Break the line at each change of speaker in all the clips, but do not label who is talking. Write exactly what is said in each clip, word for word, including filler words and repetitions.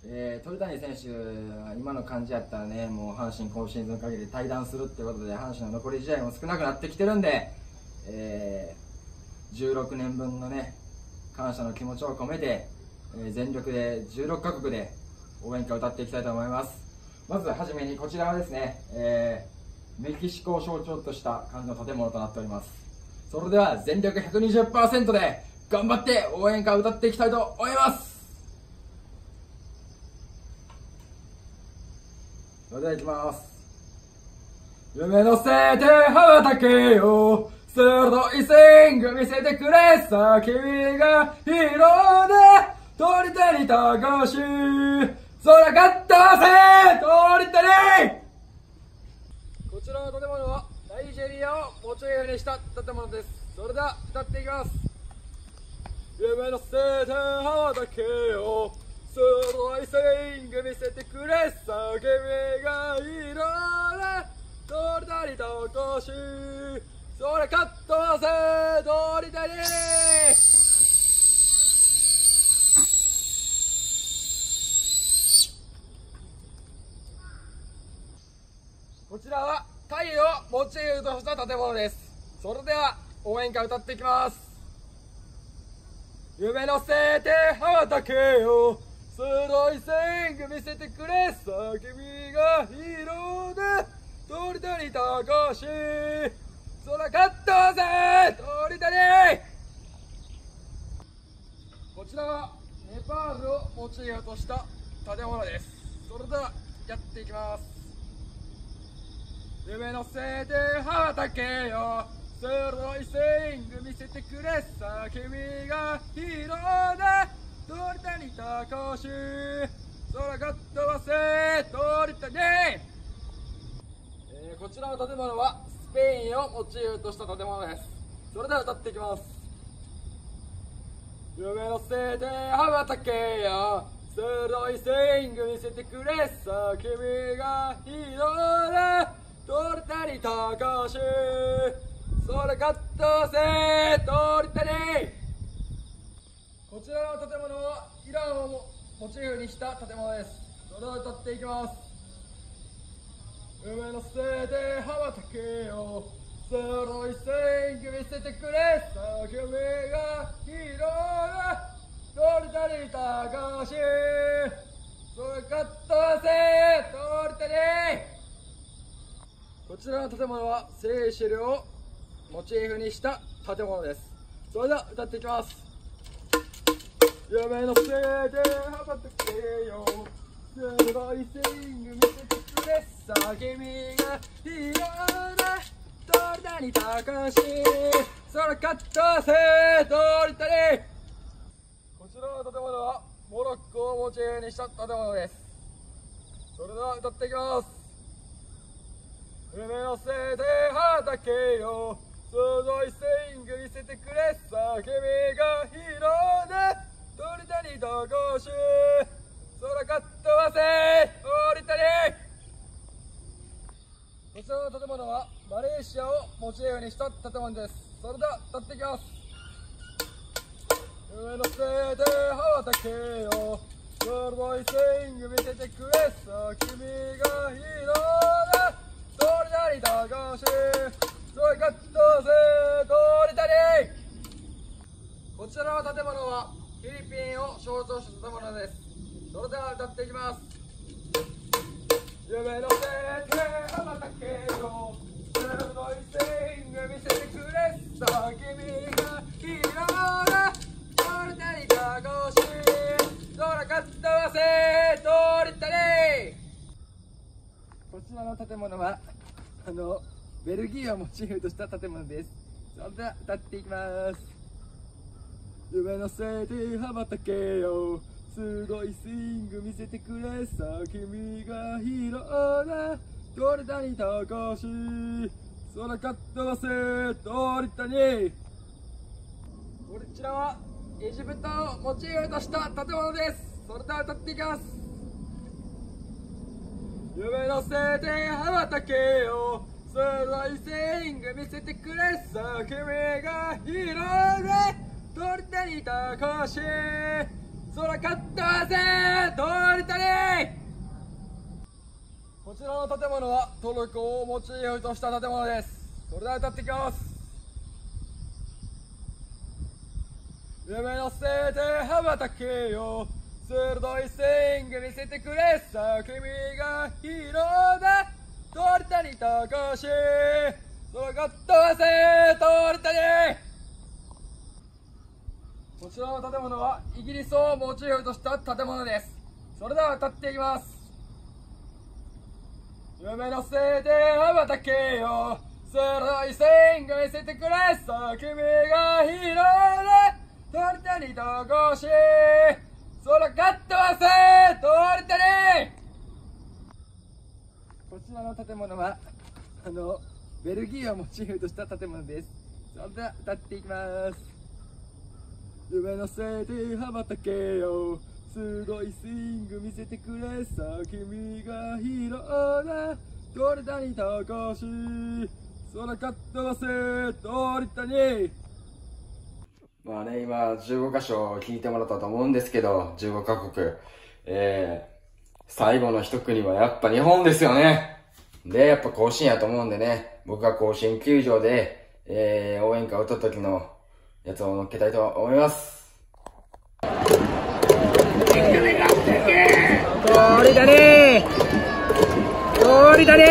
えー、鳥谷選手、今の感じやったらね、もう阪神今シーズン限り退団するってことで、阪神の残り試合も少なくなってきてるんで、えー、じゅうろくねんぶんのね、感謝の気持ちを込めて、えー、全力でじゅうろっかこくで応援歌を歌っていきたいと思います。まずはじめにこちらはですね、えー、メキシコを象徴とした感じの建物となっております。それでは全力 ひゃくにじゅっパーセント で頑張って応援歌を歌っていきたいと思います。それではいきます。夢乗せて羽ばたけよ、鋭いスイング見せてくれさ、君がヒーローで鳥谷隆、空がったせ鳥谷。こちらの建物はナイジェリアをモチーフにした建物です。それでは歌っていきます。夢乗せて羽ばたけよ、鋭いスイング見せてくれさ、君がヒーローで鳥谷隆、空かっ飛ばせ鳥谷。こちらはタイをモチーフとした建物です。それでは応援歌歌っていきます。夢乗せて羽ばたけよ、鋭いスイング見せてくれさ、君がヒーローで鳥谷隆、空かっ飛ばせ鳥谷。こちらはネパールをモチーフとした建物です。それではやっていきます。夢乗せて羽ばたけよ、鋭いスイング見せてくれさ、君がヒーローで鳥谷隆、空が飛ばせ鳥谷。えー、こちらの建物はスペインをモチーフとした建物です。それでは歌っていきます。夢乗せて羽ばたけよ、鋭いスイング見せてくれさ、君がヒーローで鳥谷隆、空がっ飛ばせ鳥谷。こちらの建物はイランをモチーフにした建物です。それでは歌っていきます。夢乗せて羽ばたけよ、鋭いスイング見せてくれさ、君がヒーローで鳥谷隆、空がっ飛ばせ鳥谷。こちらの建物はセーシェルをモチーフにした建物です。それでは歌っていきます。夢乗せて羽ばたけよ、鋭いスイング見せてくれさ、君がヒーローで鳥谷隆、空かっ飛ばせ鳥谷。こちらの建物はモロッコをモチーフにした建物です。それでは歌っていきます。夢乗せて羽ばたけよ、鋭いスイング見せてくれさ、君がヒーローで鳥谷隆、空かっ飛ばせ鳥谷。こちらの建物はマレーシアをモチーフにした建物です。それでは歌っていきます。夢乗せて羽ばたけよ、鋭いスイング見せてくれさ、君がヒーローで鳥谷隆、空かっ飛ばせ鳥谷。こちらの建物はフィリピンを象徴した建物です。それでは歌っていきます。夢乗せて羽ばたけよ、鋭いスイング見せてくれさ、君がヒーローで鳥谷隆、空かっ飛ばせ鳥谷。こちらの建物はあのベルギーをモチーフとした建物です。それでは歌っていきます。夢乗せて羽ばたけよ、鋭いスイング見せてくれさ、君がヒーローで鳥谷隆、空かっ飛ばせ鳥谷。こちらはエジプトをモチーフとした建物です。それでは歌っていきます。夢乗せて羽ばたけよ、鋭いスイング見せてくれさ、君がヒーローで鳥谷隆、空かっ飛ばせ鳥谷。 こちらの建物はトルコをモチーフとした建物です。それでは歌っていきます。夢のせて羽ばたけよ、鋭いスイング見せてくれさ、君がヒーローだ、鳥谷隆、そのガットはせ鳥谷。こちらの建物はイギリスをモチーフとした建物です。それでは歌っていきます。夢のせて羽ばたけよ、鋭いスイング見せてくれさ、君がヒーローだ、鳥谷隆、そのガットはせ鳥谷。こちらの建物はあのベルギーをモチーフとした建物です。それでは歌っていきます。夢のせいで羽ばたけよ、鋭いスイング見せてくれさ、君がヒーローだ、鳥谷隆、そのカットはせ鳥谷。まあね、今じゅうご箇所聞いてもらったと思うんですけど、じゅうごカ国、えー、最後の一国はやっぱ日本ですよね。で、やっぱ甲子園やと思うんでね、僕が甲子園球場で、えー、応援歌を歌った時のやつを乗っけたいと思います。鳥谷鳥谷、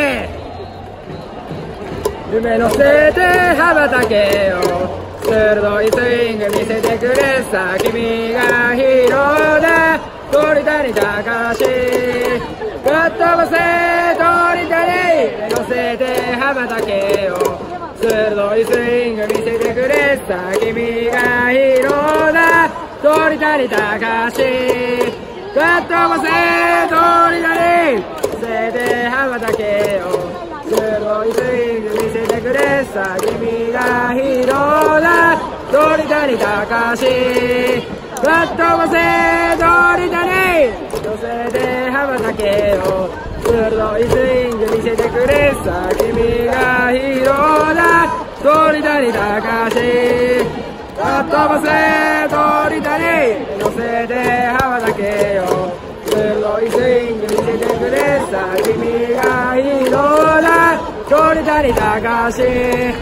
夢のせて羽ばたけよ、鋭いスイング見せてくれさ、君がヒーローだ、鳥谷隆、ガットバせ鳥谷、乗せて羽ばたけよ、鋭いスイング見せてくれさ、君がヒーローだ、鳥谷隆、ガットバせ鳥谷、乗せて羽ばたけよ、鋭いスイング見せてくれさ、君がヒーローだ、鳥谷隆、ガットバせ鳥谷、乗せて羽ばたけよ、鋭いスイング見せてくれさ、君がヒーローだ、鳥谷隆、ガットバせ鳥谷、乗せて羽ばたけよ、鋭いスイング見せてくれさ、君がヒーローだ、鳥谷隆。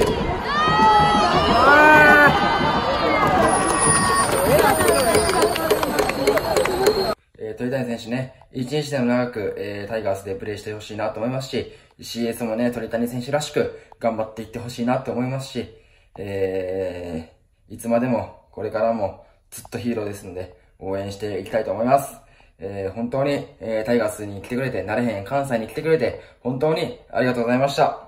えー、鳥谷選手ね、一日でも長く、えー、タイガースでプレーしてほしいなと思いますし、シーエス もね、鳥谷選手らしく頑張っていってほしいなと思いますし、えー、いつまでもこれからもずっとヒーローですので、応援していきたいと思います。えー、本当に、えー、タイガースに来てくれて、なれへん関西に来てくれて、本当にありがとうございました。